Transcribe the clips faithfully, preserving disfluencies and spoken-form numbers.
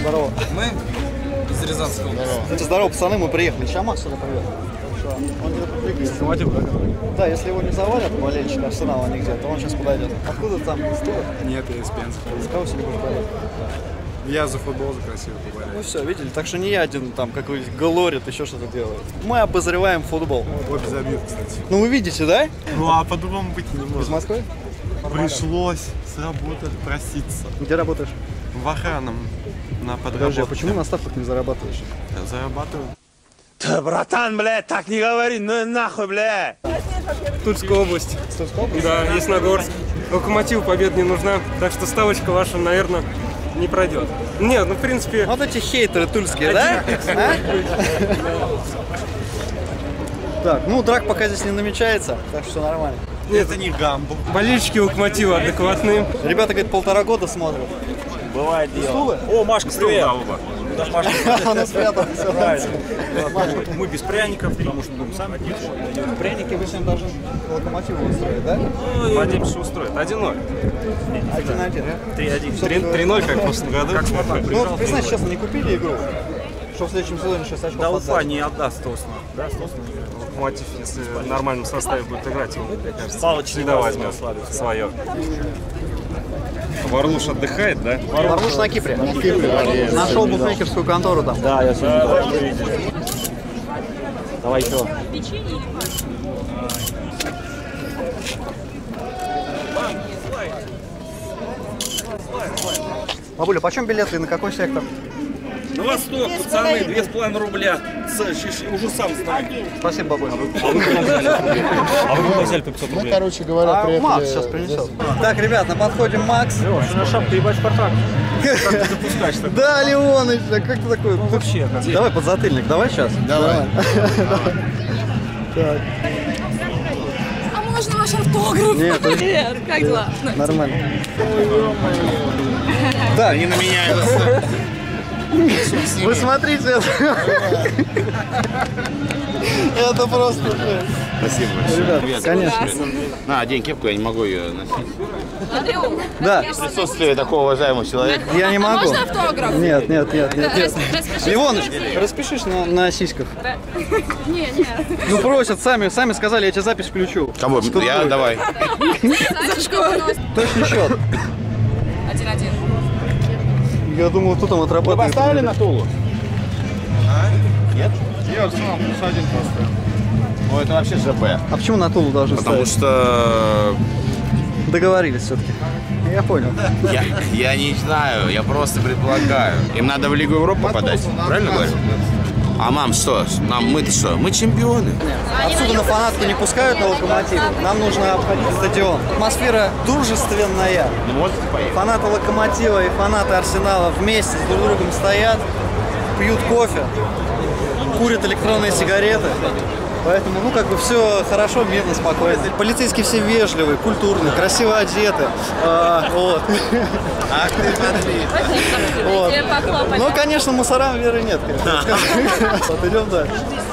Здорово. Мы из Рязанского. Здорово. Здорово, пацаны, мы приехали. Сейчас Макс сюда привет. Он где-то подвигается. Мотив, да? Да, если его не завалят, болельщик Арсенала нигде, то он сейчас подойдет. Откуда там? Из Тулы? Нет, я из Пензы. За кого сегодня будешь болеть? Я за футбол, за красивый поболеть. Ну все, видели? Так что не я один там какой-нибудь глорит, еще что-то делает. Мы обозреваем футбол. Обе забьют, кстати. Ну вы видите, да? Ну а по-другому быть не может. Из Москвы? Пришлось с работы проситься. Где работаешь? В охранном на подработке. Подожди, а почему на ставках не зарабатываешь? Я зарабатываю. Да, братан, блядь, так не говори, ну нахуй, блядь. Тульская область. Тульская область? Да, Ясногорск. Локомотиву победа не нужна, так что ставочка ваша, наверное, не пройдет. Нет, ну в принципе... Вот эти хейтеры тульские, да? А? Так, ну драк пока здесь не намечается, так что нормально. Нет, это не гамбу. Болельщики Локомотива адекватные. Ребята, говорит, полтора года смотрят. Бывает дело. О, Машка, привет. Она спрятала, все правильно. Мы без пряников, потому что мы сами Пряники вы сегодня должны Локомотиву устроить, да? Владимир устроит. один ноль. один-один, да? три-один. три ноль, как в прошлом году. Как Ну, признай, честно, не купили игру? Что в следующем сезоне шесть очков Да отдать? Уфа не отдаст тосно. Да, тосно. Локомотив, если в нормальном составе будет играть, он, мне кажется, Палыч всегда возьмет свое. Варлуш отдыхает, да? Варлуш на Кипре. Нашел букмекерскую контору там. Да, я сегодня видел. Давай еще. Бабуля, почем билеты и на какой сектор? На восток, пацаны, две с половиной рубля. Уже сам знаю. Спасибо, бабуля. А вы куда взяли по пятьсот рублей? Короче говоря, А приехали... Макс сейчас принесет. Так, ребят, на подходе Макс. На шапку ебать Спартак. Да, Леоныч, а как ты такой? Вообще, Давай подзатыльник, давай сейчас. Давай. Так, А можно ваш автограф? нет, это Привет, как дела? нормально. Так, Они на меня... вы смотрите, это... Это просто... Спасибо Ребят, большое. конечно. На, одень кепку, я не могу ее носить. Андрю, Да, В присутствии такого уважаемого человека. я не могу. можно автограф? Нет, нет, нет, нет, нет. Распишись. Леоныч, распишись на, на сиськах. Не, не. Ну просят, сами, сами сказали, я тебе запись включу. Кого? Что Я, ты? давай. За школу. Точный счет. Один-один. Я думал, кто там отрабатывает. Поставили на Тулу? Я Арсенал плюс один поставил. Ну, это вообще ЖБ. А почему на Тулу должны Потому ставить? что... Договорились все-таки. Я понял. Я, я не знаю, я просто предполагаю. Им надо в Лигу Европы попадать, правильно говорю? А мам, что? Нам мы-то что? Мы чемпионы. Отсюда на фанатку не пускают на Локомотив. Нам нужно обходить стадион. Атмосфера дружественная. Можете поехать? Фанаты Локомотива и фанаты Арсенала вместе с друг другом стоят, пьют кофе, курят электронные сигареты. Поэтому, ну, как бы все хорошо, мирно, спокойно. Полицейские все вежливые, культурные, красиво одеты. А, вот. Ах ты, смотри. Вот. Ну, конечно, мусорам веры нет. Вот, идем дальше.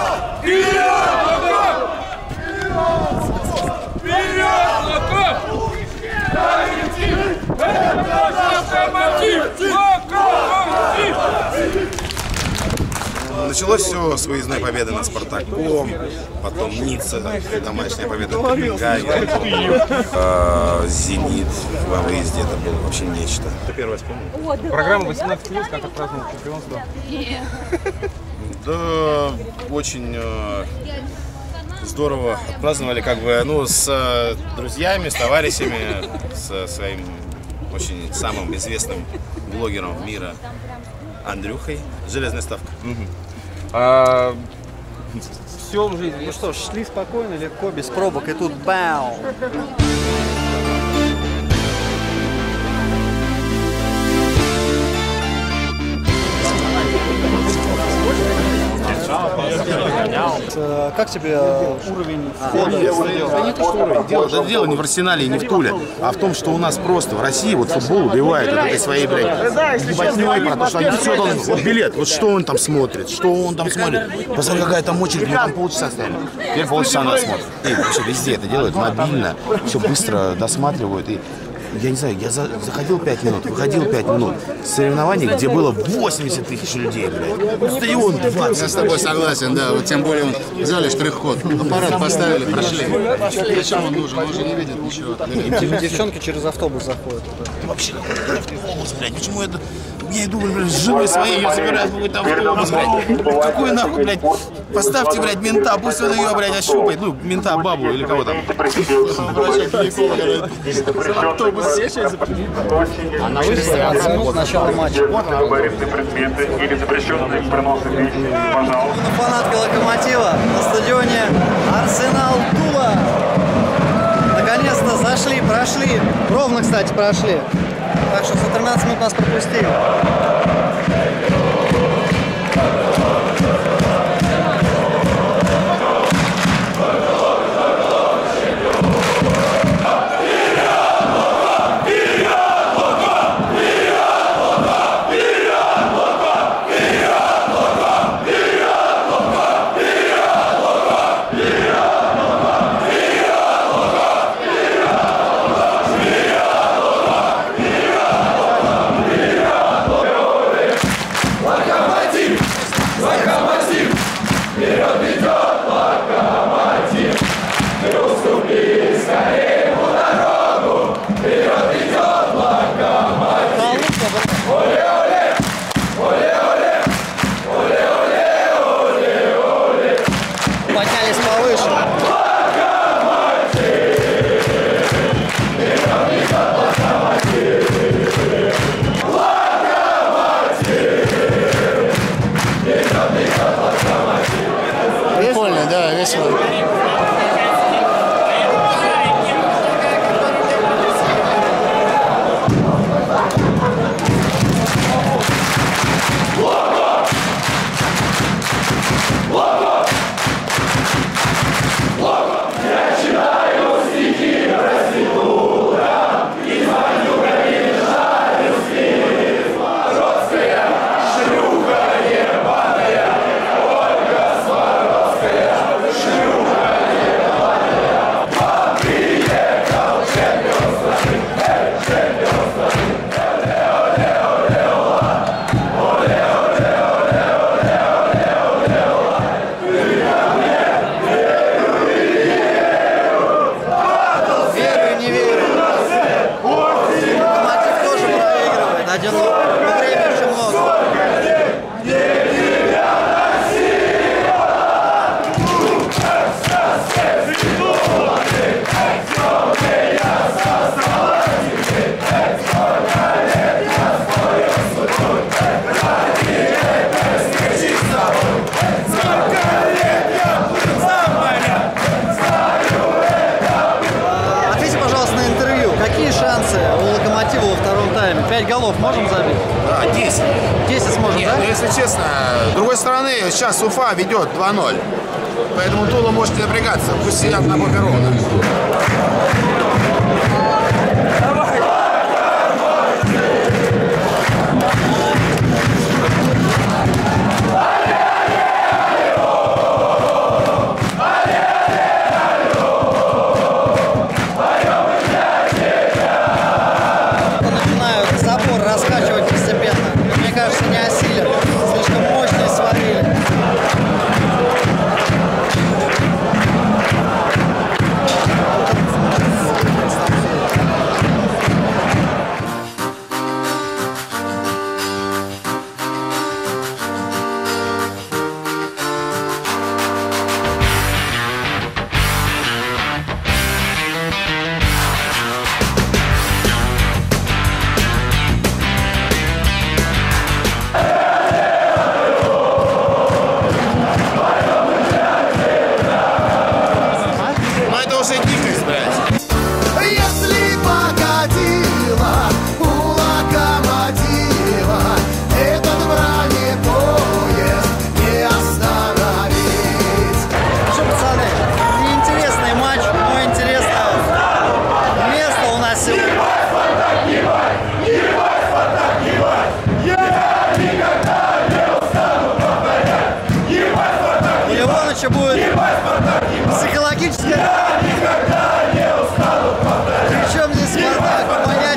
Началось все с выездной победы над Спартаком, потом Ницца, домашняя победа в Копенгагене, э, Зенит во выезде, это было вообще нечто. Ты первый вспомнил? Программа восемнадцать плюс, как отпраздновал чемпионство. Да, очень э, здорово отпраздновали, как бы, ну, с э, друзьями, с товарищами, со своим очень самым известным блогером мира Андрюхой. Железная ставка. А, все в жизни. Ну что ж, шли спокойно, легко, без пробок, и тут бау! Как тебе уровень входа в стадион? Да не то, что уровень. Дело, да дело не в Арсенале и не в Туле, а в том, что у нас просто в России вот футбол убивает вот этой своей, блядь, ебатней, потому что они все должны, вот билет, вот что он там смотрит, что он там смотрит. Посмотри, какая там очередь, мы там полчаса стояли. Теперь полчаса надо смотреть. И вообще везде это делают, мобильно, все быстро досматривают. И я не знаю, я за, заходил пять минут, выходил пять минут. Соревнований, где было восемьдесят тысяч людей, блядь. Стадион двадцать. Я с тобой согласен, да. Вот тем более взяли штрих-код. Аппарат поставили, прошли. Зачем он нужен? Он же не видит ничего. Девчонки через автобус заходят. Вообще, автобус, блядь. Почему это... Я иду, блядь, с женой своей, я собираюсь в какой-то автобус, блядь. Какой нахуй, блядь? Поставьте, блядь, мента, пусть он ее, блядь, ощупает. Ну, мента, бабу или кого там. Автобус сейчас. Она вышла тринадцать минут с начала матча. Фанатки Локомотива на стадионе Арсенал Тула. Наконец-то зашли, прошли. Ровно, кстати, прошли. Так что за тринадцать минут нас пропустили. Поднялись повыше. Прикольно, да, весело. Один, но времени еще много. Ответьте, пожалуйста, на интервью. Какие шансы у Локомотива во втором тайме? Пять голов можем забить? Да, десять. десять сможем, Нет, да? ну если честно, с другой стороны, сейчас Уфа ведет два ноль. Поэтому Тула может не напрягаться. Пусть сидят на попе ровно. Начинают забор раскачивать постепенно. Мне кажется, не осилят. Слишком мощные сварили. Но это уже дикость, блядь. Если погодила у локомотива этот бронепоезд не остановить. Что, пацаны, неинтересный матч, но интересное место у нас сегодня. У Ливоныча будет психологическая... Причем здесь Спартак? Понятно.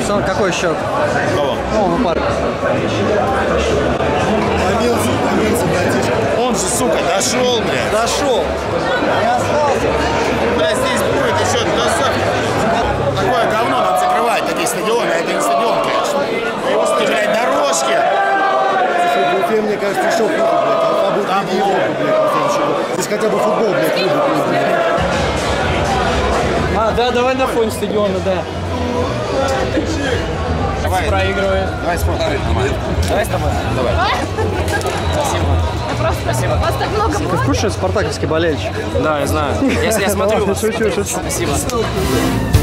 Что, какой счет? Кого? Ну, ну, парк. Томился, томился, братишка. Он же, сука, дошел, блядь. Дошел. Не остался. Блядь, здесь будет еще досок. Такое говно надо закрывать, такие стадионы. Это не стадион, конечно. Просто, блядь, дорожки. Слушай, в Уфе, мне кажется, еще хуже, блядь. Алфа будет Там не Европу, блядь, на следующий год. Здесь хотя бы футбол, блядь, клубы, блядь. А, да, давай на фоне стадиона, да. Давай. Проигрывает. Давай сфоткай. Давай с тобой. Давай. Спасибо. У вас так много Ты в было? курсе, спартаковский болельщик? Да, я знаю. Если я смотрю. Шучу, шучу. Спасибо.